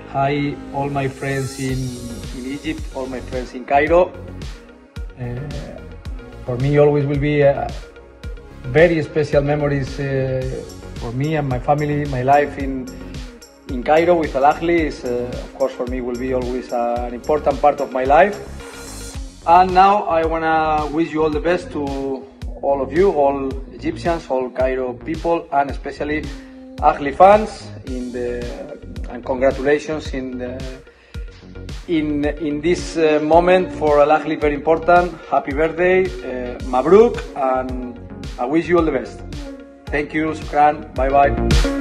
Hi, all my friends in Egypt, all my friends in Cairo. For me, always will be very special memories for me and my family. My life in Cairo with Al Ahly is, of course, for me will be always an important part of my life. And now I wanna wish you all the best to all of you, all Egyptians, all Cairo people, and especially Ahly fans. And congratulations in this moment for Al Ahly, very important. Happy birthday, Mabruk, and I wish you all the best. Thank you, Shukran, bye bye.